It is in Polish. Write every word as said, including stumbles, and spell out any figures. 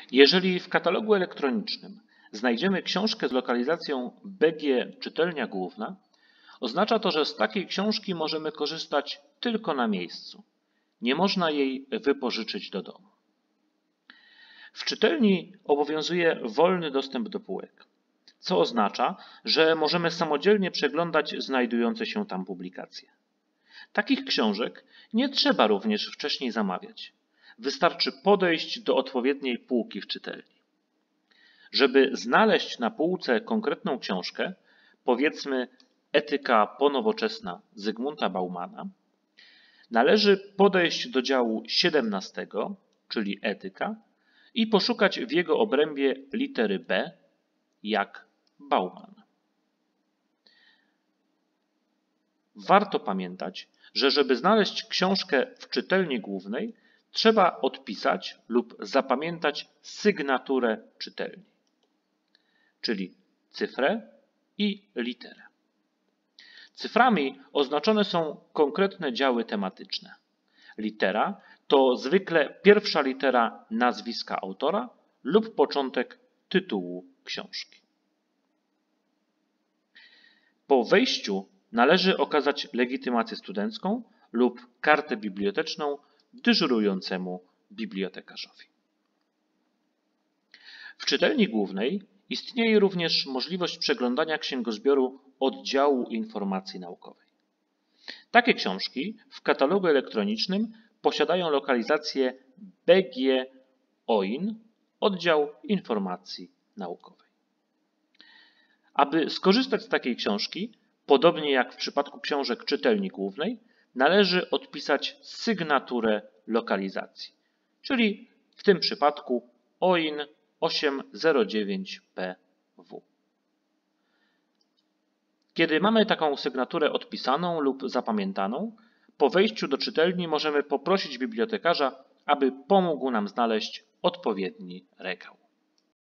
Jeżeli w katalogu elektronicznym znajdziemy książkę z lokalizacją B G Czytelnia Główna, oznacza to, że z takiej książki możemy korzystać tylko na miejscu. Nie można jej wypożyczyć do domu. W czytelni obowiązuje wolny dostęp do półek, co oznacza, że możemy samodzielnie przeglądać znajdujące się tam publikacje. Takich książek nie trzeba również wcześniej zamawiać. Wystarczy podejść do odpowiedniej półki w czytelni. Żeby znaleźć na półce konkretną książkę, powiedzmy Etyka ponowoczesna Zygmunta Baumana, należy podejść do działu siedemnastego, czyli Etyka, i poszukać w jego obrębie litery B, jak Bauman. Warto pamiętać, że żeby znaleźć książkę w czytelni głównej, trzeba odpisać lub zapamiętać sygnaturę czytelni, czyli cyfrę i literę. Cyframi oznaczone są konkretne działy tematyczne. Litera to zwykle pierwsza litera nazwiska autora lub początek tytułu książki. Po wejściu należy okazać legitymację studencką lub kartę biblioteczną dyżurującemu bibliotekarzowi. W czytelni głównej istnieje również możliwość przeglądania księgozbioru oddziału informacji naukowej. Takie książki w katalogu elektronicznym posiadają lokalizację B G O I N, oddział informacji naukowej. Aby skorzystać z takiej książki, podobnie jak w przypadku książek czytelni głównej, należy odpisać sygnaturę lokalizacji, czyli w tym przypadku O I N osiem zero dziewięć P W. Kiedy mamy taką sygnaturę odpisaną lub zapamiętaną, po wejściu do czytelni możemy poprosić bibliotekarza, aby pomógł nam znaleźć odpowiedni regał.